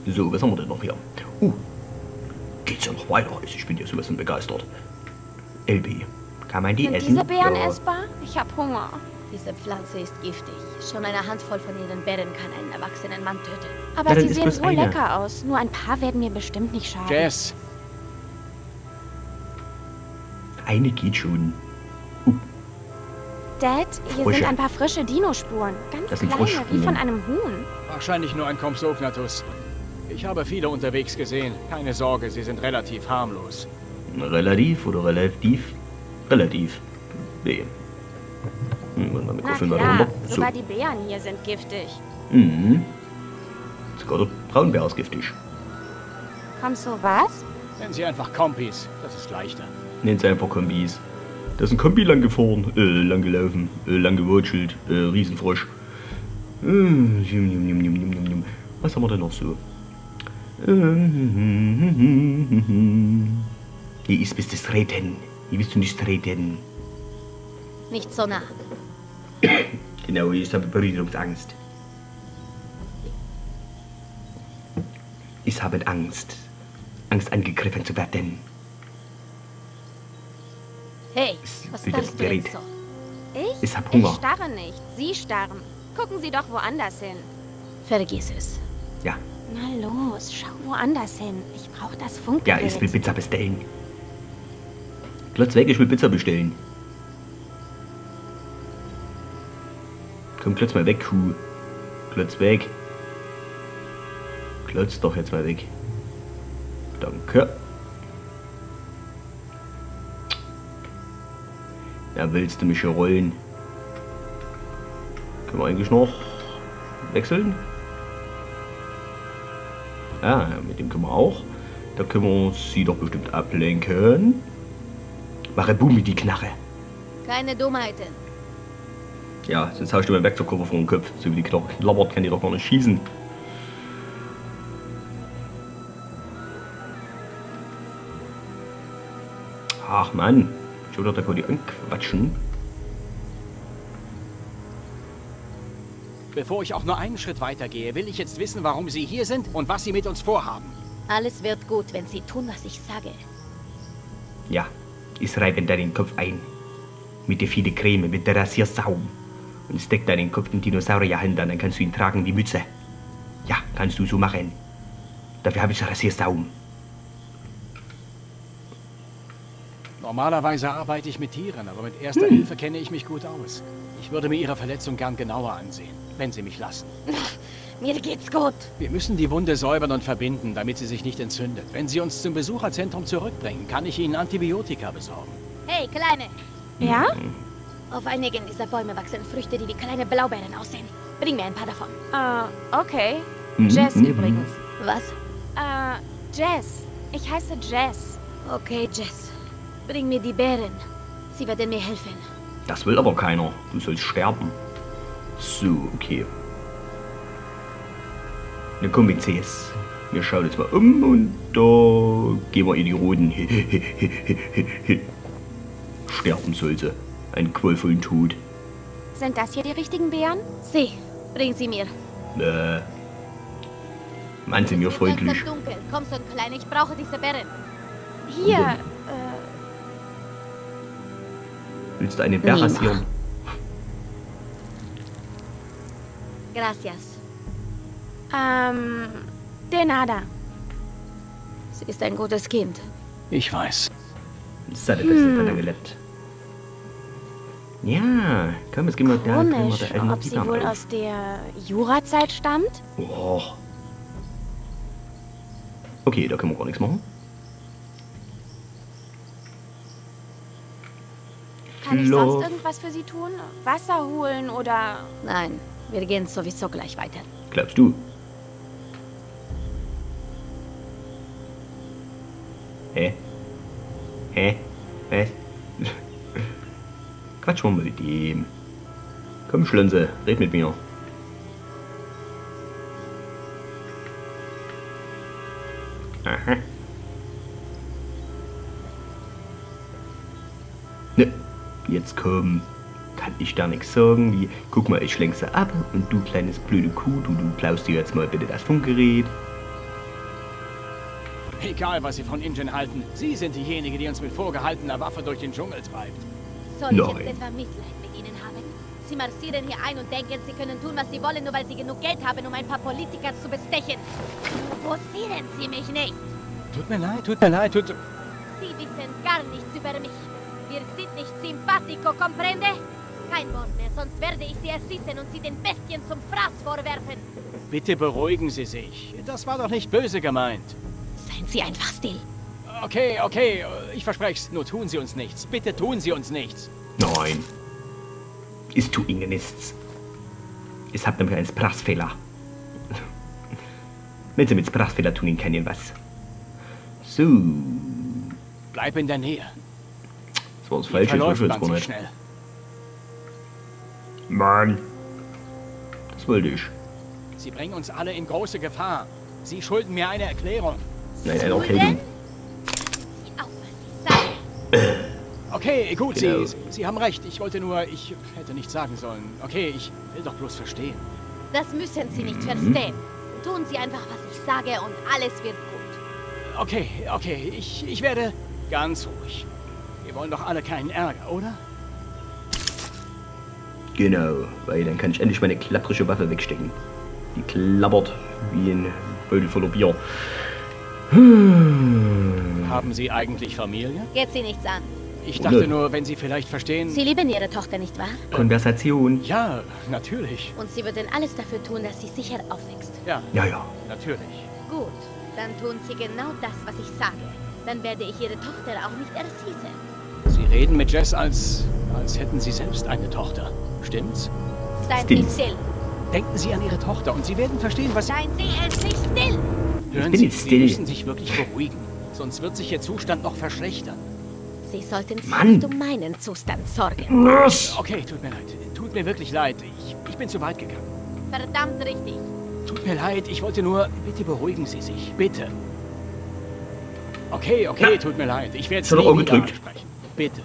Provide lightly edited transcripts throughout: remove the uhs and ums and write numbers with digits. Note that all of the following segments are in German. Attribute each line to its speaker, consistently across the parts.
Speaker 1: So, was haben wir denn noch hier? Geht's ja noch weiter. Ich bin ja sowas von begeistert. LB. Kann man die
Speaker 2: Sind
Speaker 1: essen?
Speaker 2: diese Beeren
Speaker 1: Ja.
Speaker 2: essbar? Ich hab Hunger.
Speaker 3: Diese Pflanze ist giftig. Schon eine Handvoll von ihren Beeren kann einen erwachsenen Mann töten.
Speaker 2: Aber
Speaker 1: Ja, dann
Speaker 2: sie
Speaker 1: ist
Speaker 2: sehen
Speaker 1: bloß
Speaker 2: so
Speaker 1: eine.
Speaker 2: lecker aus. Nur ein paar werden mir bestimmt nicht schaden.
Speaker 4: Jess,
Speaker 1: Eine geht schon.
Speaker 2: Dad, hier
Speaker 1: Frösche.
Speaker 2: sind ein paar frische Dino-Spuren. Ganz
Speaker 1: Das sind
Speaker 2: kleine, wie
Speaker 1: Froschspuren.
Speaker 2: von einem Huhn.
Speaker 4: wahrscheinlich nur ein Compsognathus. Ich habe viele unterwegs gesehen. Keine Sorge, sie sind relativ harmlos.
Speaker 1: Relativ oder relativ? Relativ. Nee. Wollen wir mit
Speaker 2: Na
Speaker 1: Koffeln weiter
Speaker 2: klar,
Speaker 1: runter? So.
Speaker 2: sogar die Beeren hier sind giftig.
Speaker 1: Mhm. Sogar der Braunbär ist giftig.
Speaker 2: Kommst du was?
Speaker 4: Nennen Sie einfach Kompis, das ist leichter.
Speaker 1: Nennt sie einfach Kombis. Da ist ein Kombi lang gefahren, lang gelaufen, lang gewatschelt, Riesenfrosch. Was haben wir denn noch so? Hier ist bis das Reden. Hier bist du nicht reden.
Speaker 3: Nicht so nah.
Speaker 1: Genau, ich habe Berührungsangst. Ich habe Angst. Angst angegriffen zu werden.
Speaker 3: Hey,
Speaker 1: Ist
Speaker 3: was
Speaker 1: wieder
Speaker 3: starrst du
Speaker 1: bereit.
Speaker 3: jetzt so?
Speaker 1: Ich hab Hunger.
Speaker 2: Ich starre nicht. Sie starren. Gucken Sie doch woanders hin.
Speaker 3: Vergiss es.
Speaker 1: Ja,
Speaker 2: Na los, schau woanders hin. Ich brauche das
Speaker 1: ja,
Speaker 2: Funkgerät.
Speaker 1: ich will Pizza bestellen. Klotz weg, ich will Pizza bestellen. Komm, klotz mal weg, Kuh. Klotz weg. Klotz doch jetzt mal weg. Danke. Ja, willst du mich hier rollen? Können wir eigentlich noch wechseln? Ja, mit dem können wir auch. Da können wir sie doch bestimmt ablenken. Mache Boom mit die Knarre.
Speaker 3: Keine Dummheiten.
Speaker 1: Ja, sonst haust du meinen Werkzeugkoffer vor den Kopf. So wie die Knarre labert, kann die doch gar nicht schießen. Ach Mann, schon wieder da kann die anquatschen.
Speaker 4: Bevor ich auch nur einen Schritt weitergehe, will ich jetzt wissen, warum Sie hier sind und was Sie mit uns vorhaben.
Speaker 3: Alles wird gut, wenn sie tun, was ich sage.
Speaker 1: Ja, ich reibe deinen Kopf ein. Mit der viele Creme, mit der Rasiersaum. Und steck deinen Kopf in Dinosaurierhand an, dann kannst du ihn tragen wie Mütze. Ja, kannst du so machen. Dafür habe ich Rasiersaum.
Speaker 4: Normalerweise arbeite ich mit Tieren, aber mit erster Hilfe kenne ich mich gut aus. Ich würde mir Ihre Verletzung gern genauer ansehen, wenn Sie mich lassen.
Speaker 3: Mir geht's gut.
Speaker 4: Wir müssen die Wunde säubern und verbinden, damit sie sich nicht entzündet. Wenn Sie uns zum Besucherzentrum zurückbringen, kann ich Ihnen Antibiotika besorgen.
Speaker 3: Hey, Kleine.
Speaker 2: Ja?
Speaker 3: Auf einigen dieser Bäume wachsen Früchte, die wie kleine Blaubeeren aussehen. Bring mir ein paar davon.
Speaker 2: Okay.
Speaker 1: Mhm,
Speaker 2: Jess
Speaker 1: mhm.
Speaker 2: übrigens.
Speaker 3: Was?
Speaker 2: Jess. Ich heiße Jess.
Speaker 3: Okay, Jess. Bring mir die Beeren. Sie werden mir helfen.
Speaker 1: Das will aber keiner. Du sollst sterben. So, okay. Dann kommen wir CS. Wir schauen jetzt mal um und da gehen wir in die Roten. Sterben sollte. Einen qualvollen Tod.
Speaker 2: Sind das hier die richtigen Beeren?
Speaker 3: Sie, bring sie mir.
Speaker 1: Mann, sind wir
Speaker 3: Es wird
Speaker 1: freundlich.
Speaker 3: langsam dunkel. Komm schon, Kleine, ich brauche diese Beeren.
Speaker 2: Hier.
Speaker 1: Willst du einen Bär
Speaker 3: Nima.
Speaker 1: rasieren?
Speaker 3: Gracias.
Speaker 2: De nada.
Speaker 3: Sie ist ein gutes Kind.
Speaker 4: Ich weiß.
Speaker 1: Das ist ja der beste Vater gelebt. Ja, komm, jetzt gehen wir da.
Speaker 2: Komisch,
Speaker 1: da
Speaker 2: ob sie wohl aus der Jurazeit stammt?
Speaker 1: Oh. Okay, da können wir gar nichts machen.
Speaker 2: Kann ich
Speaker 1: Flo-
Speaker 2: sonst irgendwas für sie tun? Wasser holen oder...
Speaker 3: Nein, wir gehen sowieso gleich weiter.
Speaker 1: Glaubst du? Hä? Hä? Was? Quatsch mal mit ihm. Komm, Schlönse, red mit mir. Aha. Ne, jetzt komm. Kann ich da nichts sagen, wie, guck mal, ich lenk sie ab und du kleines blöde Kuh, du klaust dir jetzt mal bitte das Funkgerät.
Speaker 4: Egal, was Sie von Ingen halten. Sie sind diejenige, die uns mit vorgehaltener Waffe durch den Dschungel treibt.
Speaker 3: Soll ich
Speaker 1: Nein.
Speaker 3: jetzt etwa Mitleid mit Ihnen haben? Sie marschieren hier ein und denken, Sie können tun, was Sie wollen, nur weil Sie genug Geld haben, um ein paar Politiker zu bestechen. Provozieren Sie mich nicht.
Speaker 4: Tut mir leid, tut mir leid, tut...
Speaker 3: Sie wissen gar nichts über mich. Wir sind nicht simpatico, comprende? Kein Wort mehr, sonst werde ich Sie erschießen und Sie den Bestien zum Fraß vorwerfen.
Speaker 4: Bitte beruhigen Sie sich. Das war doch nicht böse gemeint.
Speaker 3: Seien Sie einfach still.
Speaker 4: Okay, okay, ich verspreche es. Nur tun Sie uns nichts. Bitte tun Sie uns nichts.
Speaker 1: Nein. Es tut Ihnen nichts. Es hat nämlich einen Sprachfehler. Wenn Sie mit Sprachfehler tun, Ihnen kennen was. So.
Speaker 4: Bleib in der Nähe.
Speaker 1: Das war das
Speaker 4: Hier
Speaker 1: Falsche.
Speaker 4: verläuft
Speaker 1: Das
Speaker 4: man
Speaker 1: war
Speaker 4: sich
Speaker 1: nicht.
Speaker 4: schnell.
Speaker 1: Mann. Das wollte ich.
Speaker 4: Sie bringen uns alle in große Gefahr. Sie schulden mir eine Erklärung.
Speaker 1: Nein, eine Erkältung.
Speaker 3: Sie auf, was Sie sagen.
Speaker 4: Okay, gut,
Speaker 1: Genau.
Speaker 4: Sie haben recht. Ich wollte nur... Ich hätte nichts sagen sollen. Okay, ich will doch bloß verstehen.
Speaker 3: Das müssen Sie nicht verstehen. Tun Sie einfach, was ich sage und alles wird gut.
Speaker 4: Okay, okay, ich werde ganz ruhig. Wir wollen doch alle keinen Ärger, oder?
Speaker 1: Genau, weil dann kann ich endlich meine klapprische Waffe wegstecken. Die klappert wie ein Beutel voller Bier.
Speaker 4: Haben Sie eigentlich Familie?
Speaker 3: Geht Sie nichts an.
Speaker 4: Ich dachte nur, wenn Sie vielleicht verstehen...
Speaker 3: Sie lieben Ihre Tochter, nicht wahr?
Speaker 1: Konversation.
Speaker 4: Ja, natürlich.
Speaker 3: Und Sie würden alles dafür tun, dass sie sicher aufwächst.
Speaker 4: Ja,
Speaker 1: Ja, ja.
Speaker 4: natürlich.
Speaker 3: Gut, dann tun Sie genau das, was ich sage. Dann werde ich Ihre Tochter auch nicht erschießen.
Speaker 4: Sie reden mit Jess, als hätten Sie selbst eine Tochter. Stimmt's?
Speaker 3: Seien Sie
Speaker 1: Stimmt's.
Speaker 3: still.
Speaker 4: Denken Sie an Ihre Tochter und Sie werden verstehen, was...
Speaker 3: Seien Sie endlich still!
Speaker 4: Hören
Speaker 1: bin
Speaker 4: Sie,
Speaker 1: jetzt
Speaker 4: Sie
Speaker 1: still.
Speaker 4: müssen sich wirklich beruhigen. Sonst wird sich Ihr Zustand noch verschlechtern.
Speaker 3: Sie sollten sich
Speaker 1: Mann.
Speaker 3: nicht um meinen Zustand sorgen.
Speaker 1: Was?
Speaker 4: Okay, tut mir leid. Tut mir wirklich leid. Ich bin zu weit gegangen.
Speaker 3: Verdammt richtig.
Speaker 4: Tut mir leid, ich wollte nur... Bitte beruhigen Sie sich. Bitte. Okay, okay,
Speaker 1: Na.
Speaker 4: tut mir leid. Ich werde es
Speaker 1: Schon
Speaker 4: nie
Speaker 1: Auge
Speaker 4: wieder
Speaker 1: gedrückt.
Speaker 4: ansprechen. Bitte.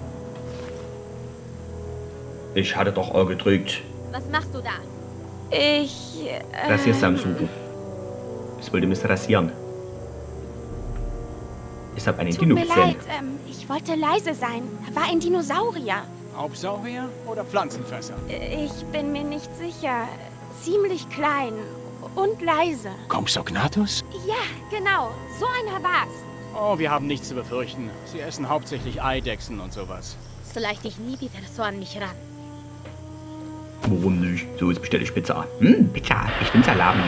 Speaker 1: Ich hatte doch auch gedrückt.
Speaker 3: Was machst du da?
Speaker 2: Ich...
Speaker 1: Rasiersam suchen. Ich wollte mich rasieren. Ich habe einen
Speaker 2: Tut
Speaker 1: Dino
Speaker 2: mir
Speaker 1: gesehen.
Speaker 2: leid, ich wollte leise sein. Da war ein Dinosaurier.
Speaker 4: Raubsaurier oder Pflanzenfresser?
Speaker 2: Ich bin mir nicht sicher. Ziemlich klein und leise.
Speaker 4: Compsognathus?
Speaker 2: Ja, genau. So einer war's.
Speaker 4: Oh, wir haben nichts zu befürchten. Sie essen hauptsächlich Eidechsen und sowas.
Speaker 3: So leicht ich nie wieder so an mich ran.
Speaker 1: Warum nicht? So, jetzt bestelle ich Pizza. Pizza. Ich bin Salami.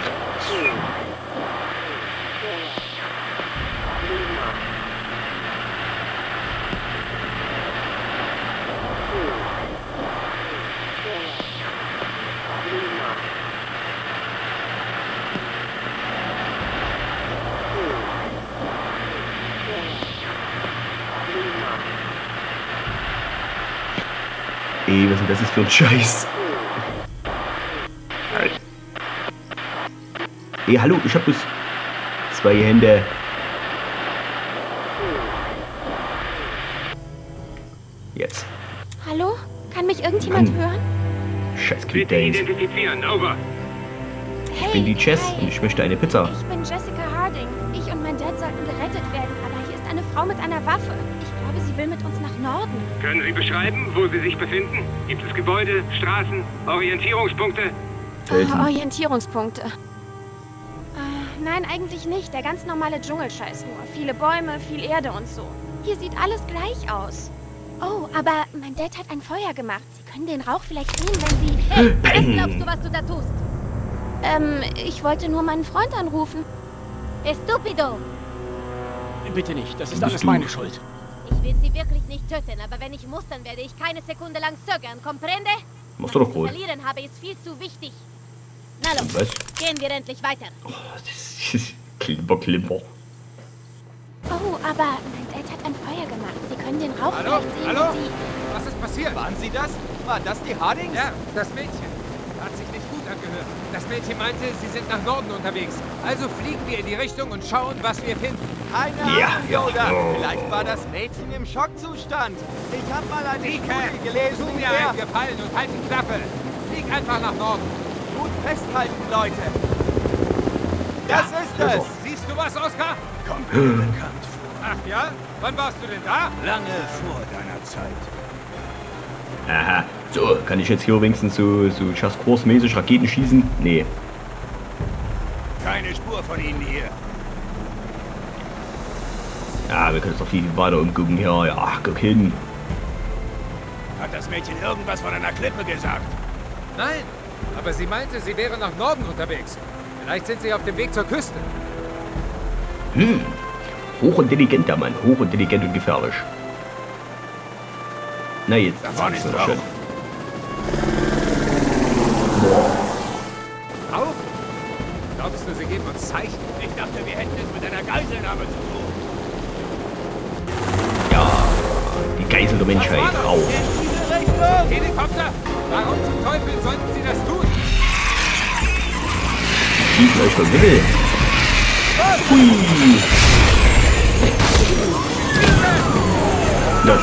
Speaker 1: Ey, was ist das für ein Scheiß? Ey, hallo, ich hab bloß 2 Hände. Jetzt.
Speaker 2: Hallo? Kann mich irgendjemand
Speaker 1: Mann.
Speaker 2: hören?
Speaker 1: Scheiß
Speaker 5: Bitte
Speaker 1: Quick-Days.
Speaker 5: identifizieren, over.
Speaker 2: Hey,
Speaker 1: Ich bin die Jess
Speaker 2: hi.
Speaker 1: und ich möchte eine Pizza.
Speaker 2: Ich bin Jessica Harding. Ich und mein Dad sollten gerettet werden, aber hier ist eine Frau mit einer Waffe. Ich glaube, sie will mit uns nach Norden.
Speaker 5: Können Sie beschreiben, wo Sie sich befinden? Gibt es Gebäude, Straßen, Orientierungspunkte?
Speaker 1: Felsen.
Speaker 2: Orientierungspunkte. Nein, eigentlich nicht. Der ganz normale Dschungelscheiß nur. Viele Bäume, viel Erde und so. Hier sieht alles gleich aus. Oh, aber mein Dad hat ein Feuer gemacht. Sie können den Rauch vielleicht sehen, wenn Sie...
Speaker 3: Hey, was glaubst du, was du da tust?
Speaker 2: Ich wollte nur meinen Freund anrufen.
Speaker 3: Estupido!
Speaker 4: Bitte nicht, das ist
Speaker 1: Bist
Speaker 4: alles
Speaker 1: du?
Speaker 4: meine Schuld.
Speaker 3: Ich will sie wirklich nicht töten, aber wenn ich muss, dann werde ich keine Sekunde lang zögern. Comprende?
Speaker 1: Machst du doch
Speaker 3: Was ich zu
Speaker 1: wohl.
Speaker 3: verlieren habe, ist viel zu wichtig. Na los,
Speaker 1: Was?
Speaker 3: gehen wir endlich weiter.
Speaker 1: Oh, das ist Klimper, Klimper.
Speaker 2: Oh, aber mein Dad hat ein Feuer gemacht. Sie können den Rauch
Speaker 6: Hallo?
Speaker 2: vielleicht sehen,
Speaker 6: Hallo?
Speaker 2: wenn Sie...
Speaker 6: Was ist passiert? Waren Sie das? War das die Hardings?
Speaker 7: Ja, das Mädchen. Hat sich nicht gut angehört. Das Mädchen meinte, sie sind nach Norden unterwegs. Also fliegen wir in die Richtung und schauen, was wir finden.
Speaker 6: Keine
Speaker 1: Ja,
Speaker 6: Ahnung,
Speaker 1: ja,
Speaker 6: Yoda.
Speaker 1: ja.
Speaker 6: Vielleicht war das Mädchen im Schockzustand. Ich habe mal eine
Speaker 7: Deke,
Speaker 6: Studie gelesen,
Speaker 7: tu
Speaker 6: in
Speaker 7: mir
Speaker 6: der...
Speaker 7: einen Gefallen und halt die Klappe. Flieg einfach nach Norden.
Speaker 6: Gut festhalten, Leute. Das ist
Speaker 1: Ja,
Speaker 6: es.
Speaker 1: so.
Speaker 7: Siehst du was, Oskar?
Speaker 8: komplett bekannt.
Speaker 7: Ach ja? Wann warst du denn da?
Speaker 8: Lange vor deiner Zeit.
Speaker 1: Aha. So, kann ich jetzt hier wenigstens so Chasse-Kurs-mäßig Raketen schießen? Nee.
Speaker 8: Keine Spur von ihnen hier.
Speaker 1: Ja, wir können uns doch viel weiter umgucken hier. Ja, guck hin.
Speaker 8: Hat das Mädchen irgendwas von einer Klippe gesagt?
Speaker 7: Nein, aber sie meinte, sie wäre nach Norden unterwegs. Vielleicht sind sie auf dem Weg zur Küste.
Speaker 1: Hochintelligent, der Mann. Hochintelligent und gefährlich. Na, jetzt
Speaker 8: Davon ist
Speaker 1: wir
Speaker 8: doch
Speaker 1: schön.
Speaker 7: Auch? Glaubst du, sie geben uns Zeichen?
Speaker 8: Ich dachte, wir hätten es mit einer Geiselnahme zu tun.
Speaker 1: Ja, die Geisel der Menschheit. Au.
Speaker 7: Helikopter! Warum zum Teufel sollten sie das tun?
Speaker 1: Schießen euch vom Himmel. Hui. Das.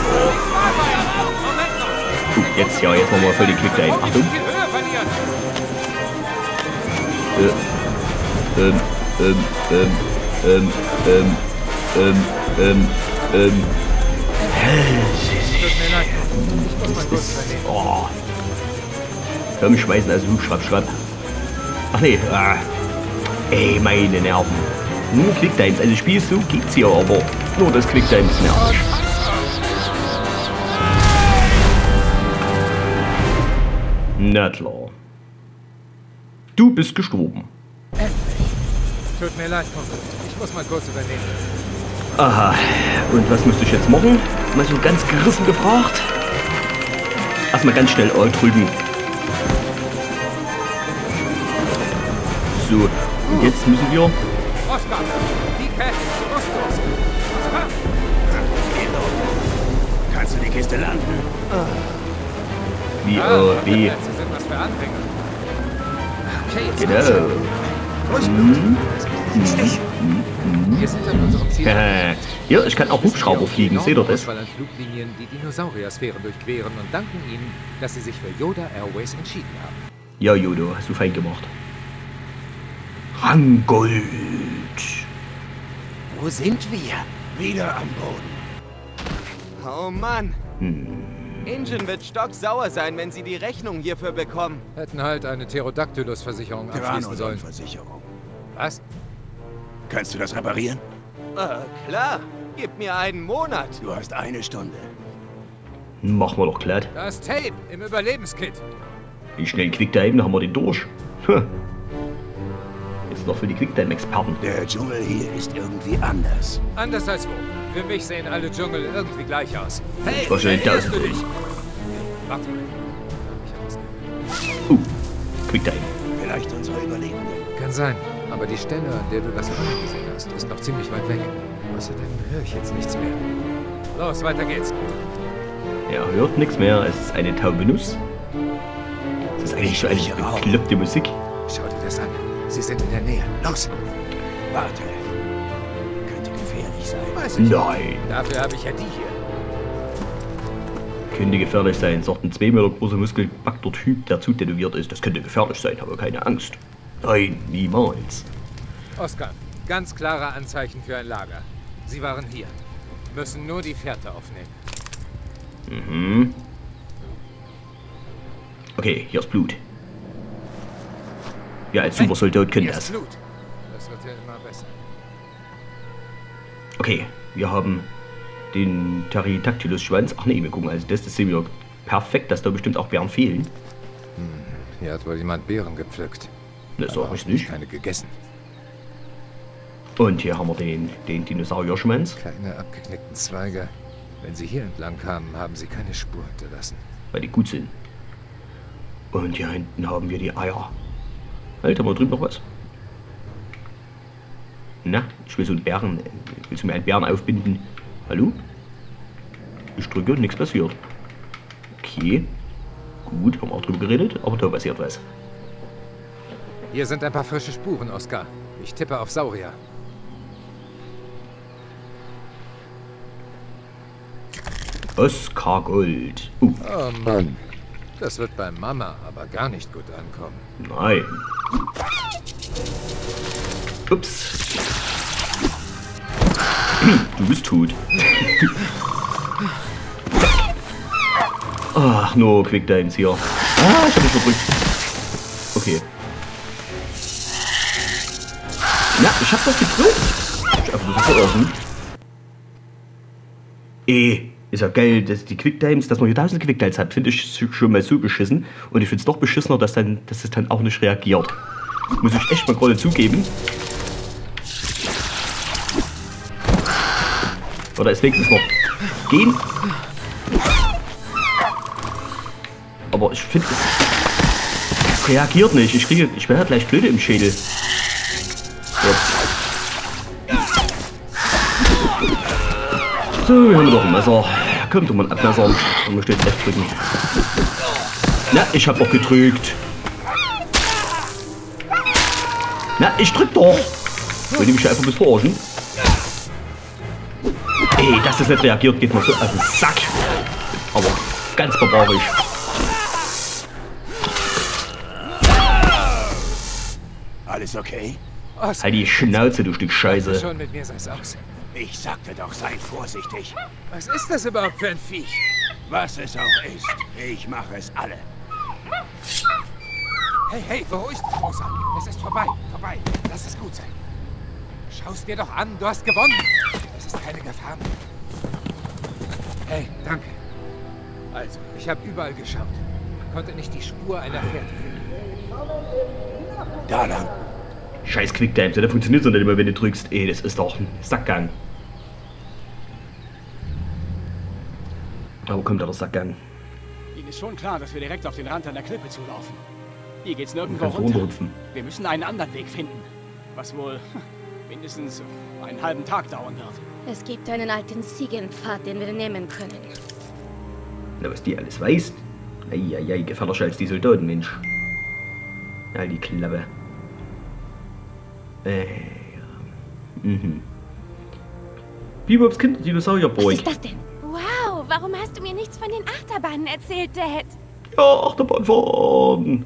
Speaker 1: Jetzt machen wir voll die Quick ein. Achtung. Oh. Komm, schmeißen also Hubschrapp. Ach nee, ey, meine Nerven. Nur Quicktimes, also spielst du, geht's hier, aber nur das Quicktimes nervt. Na klar. Du bist gestorben.
Speaker 7: Tut mir leid, Kumpel. Ich muss mal kurz übernehmen.
Speaker 1: Aha, und was müsste ich jetzt machen? Mal so ganz gerissen gefragt. Erstmal ganz schnell Alt drücken. So, und jetzt müssen wir...
Speaker 7: Oscar, die Kette, bewusstlos. Oscar?
Speaker 8: Kannst du die Kiste landen?
Speaker 1: Wie,
Speaker 7: Plätze
Speaker 1: wie...
Speaker 7: sind was für Anfänger. Okay, jetzt
Speaker 1: Genau.
Speaker 7: Wir sind an unserem Ziel.
Speaker 1: Ja, ich kann auch Hubschrauber fliegen, seht ihr das?
Speaker 7: Auswahl an Fluglinien, die Dinosaurier-Sphären durchqueren und danken ihnen, dass sie sich für Yoda Airways entschieden haben.
Speaker 1: Ja, Jodo, hast du fein gemacht. Rangold.
Speaker 8: Wo sind wir? Wieder am Boden.
Speaker 6: Oh Mann. Ingen wird stocksauer sein, wenn sie die Rechnung hierfür bekommen.
Speaker 7: Hätten halt eine Pterodactylus-Versicherung abschließen sollen.
Speaker 8: Versicherung.
Speaker 7: Was?
Speaker 8: Kannst du das reparieren?
Speaker 6: Klar. Gib mir einen Monat.
Speaker 8: Du hast eine Stunde.
Speaker 1: Machen wir doch glatt.
Speaker 7: Das Tape im Überlebenskit.
Speaker 1: Wie schnell Quicktime, dann haben wir den durch. Jetzt noch für die Quicktime-Experten.
Speaker 8: Der Dschungel hier ist irgendwie anders.
Speaker 7: Anders als wo? Für mich sehen alle Dschungel irgendwie gleich aus. Hey,
Speaker 1: Wahrscheinlich
Speaker 7: erinnerst du
Speaker 1: 1000.
Speaker 7: dich? Warte mal. Ich hab was gehört.
Speaker 1: Quicktime.
Speaker 8: Vielleicht unsere Überlebenden.
Speaker 7: Kann sein. Aber die Stelle, an der du das Feuer gesehen hast, ist noch ziemlich weit weg. Außerdem höre ich jetzt nichts mehr. Los, weiter geht's.
Speaker 1: Er hört nichts mehr, es ist eine taube Nuss. Das ist eigentlich so eine bekloppte Musik.
Speaker 7: Schau dir das an. Sie sind in der Nähe. Los!
Speaker 8: Warte. Könnte gefährlich sein. Weiß ich.
Speaker 1: Nein,
Speaker 7: Dafür habe ich ja die hier.
Speaker 1: könnte gefährlich sein, sagt ein 2 Meter großer muskelbepackter Typ, der zutätowiert ist. Das könnte gefährlich sein, aber keine Angst. Nein, niemals.
Speaker 7: Oscar, ganz klare Anzeichen für ein Lager. Sie waren hier. Müssen nur die Fährte aufnehmen.
Speaker 1: Mhm. Okay, hier ist Blut. Ja, als Supersoldat können
Speaker 7: Hier ist
Speaker 1: das.
Speaker 7: Blut. Das wird ja immer besser.
Speaker 1: Okay, wir haben den Pterodactylus-Schwanz. Ach nee, wir gucken also das sehen wir perfekt, dass da bestimmt auch Beeren fehlen.
Speaker 7: Hier hat wohl jemand Beeren gepflückt.
Speaker 1: Das sag ich nicht.
Speaker 7: Keine gegessen.
Speaker 1: Und hier haben wir den Dinosaurier-Schwanz,
Speaker 7: Keine abgeknickten Zweige. Wenn sie hier entlang kamen, haben sie keine Spur hinterlassen.
Speaker 1: weil die gut sind. Und hier hinten haben wir die Eier. Alter, mal drüben noch was. Na, ich will so einen Bären. Willst du mir einen Bären aufbinden? Hallo? Ich drücke und nichts passiert. Okay. Gut, haben wir auch drüber geredet, aber da passiert was.
Speaker 7: Hier sind ein paar frische Spuren, Oscar. Ich tippe auf Saurier.
Speaker 1: Oscar Gold.
Speaker 7: Oh Mann. Das wird bei Mama aber gar nicht gut ankommen.
Speaker 1: Nein. Ups. Du bist tot. Ach, no, Quicktimes hier. Ah, ich hab mich verdrückt. Okay. Ja, ich hab das gedrückt. Ich hab das verlassen. Ist ja geil, dass die Quicktimes, dass man hier 1000 Quicktimes hat, finde ich schon mal so beschissen. Und ich finde es doch beschissener, dass es dann auch nicht reagiert. Muss ich echt mal gerade zugeben. Oder ist wenigstens noch gehen. Aber ich finde, es reagiert nicht. Ich werde ja gleich blöde im Schädel. Jetzt. So, hier haben wir doch ein Messer. Kommt doch mal ein Abmesser. Und möchte jetzt F drücken. Na, ich hab doch gedrückt. Na, ich drück doch. Wollt ihr mich einfach bis verarschen? Dass das nicht reagiert, geht mir so auf den Sack. Aber ganz barbarisch.
Speaker 8: Alles okay?
Speaker 7: Oscar,
Speaker 1: Halt die Schnauze, du Stück Scheiße.
Speaker 7: schon mit mir sei's aus.
Speaker 8: Ich sagte doch, sei vorsichtig.
Speaker 7: Was ist das überhaupt für ein Viech?
Speaker 8: Was es auch ist, ich mache es alle.
Speaker 7: Hey, beruhig dich, Rosa. Es ist vorbei. Lass es gut sein. Schau's dir doch an, du hast gewonnen. Es ist keine Gefahr mehr. Hey, danke. Also, ich habe überall geschaut. Konnte nicht die Spur einer Fährte finden.
Speaker 8: Da lang.
Speaker 1: Scheiß Quicktimes, der funktioniert so nicht immer, wenn du drückst. Das ist doch ein Sackgang. Aber wo kommt da der Sackgang?
Speaker 4: Ihnen ist schon klar, dass wir direkt auf den Rand einer Klippe zulaufen. Hier geht's nirgendwo
Speaker 1: Kannst du
Speaker 4: runter.
Speaker 1: runterhüpfen.
Speaker 4: Wir müssen einen anderen Weg finden. Was wohl mindestens einen halben Tag dauern wird.
Speaker 3: Es gibt einen alten Ziegenpfad, den wir nehmen können.
Speaker 1: Na, was die alles weiß? Eieiei, gefährlicher als die Soldaten, Mensch. Ja, die Klappe. Bebops Kind,
Speaker 2: Was
Speaker 1: Dinosaurierboy.
Speaker 3: ist das denn?
Speaker 2: Wow, warum hast du mir nichts von den Achterbahnen erzählt, Dad?
Speaker 1: Ja, Achterbahn fahren.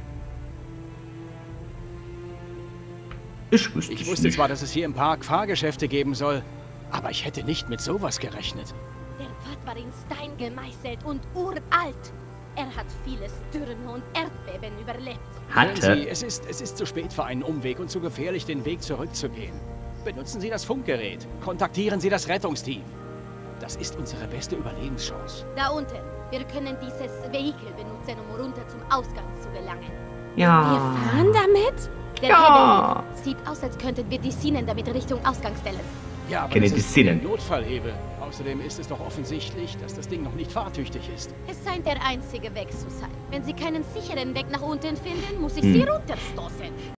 Speaker 1: Ich
Speaker 4: Ich wusste zwar, dass es hier im Park Fahrgeschäfte geben soll, aber ich hätte nicht mit sowas gerechnet.
Speaker 3: Der Pfad war in Stein gemeißelt und uralt. Er hat viele Stürme und Erdbeben überlebt.
Speaker 4: Hören Sie, es ist zu spät für einen Umweg und zu gefährlich, den Weg zurückzugehen. Benutzen Sie das Funkgerät. Kontaktieren Sie das Rettungsteam. Das ist unsere beste Überlebenschance.
Speaker 3: Da unten. Wir können dieses Vehikel benutzen, um runter zum Ausgang zu gelangen.
Speaker 1: Ja.
Speaker 2: Wir fahren damit?
Speaker 3: Der
Speaker 1: Ja.
Speaker 3: Hebel sieht aus, als könnten wir die Sinen damit Richtung Ausgang stellen.
Speaker 4: Ja, aber
Speaker 1: Kennen
Speaker 4: das
Speaker 1: die
Speaker 4: ist
Speaker 1: Szenen.
Speaker 4: ein Notfallhebel. Außerdem ist es doch offensichtlich, dass das Ding noch nicht fahrtüchtig ist.
Speaker 3: Es scheint der einzige Weg zu sein. Wenn Sie keinen sicheren Weg nach unten finden, muss ich Sie runterstoßen.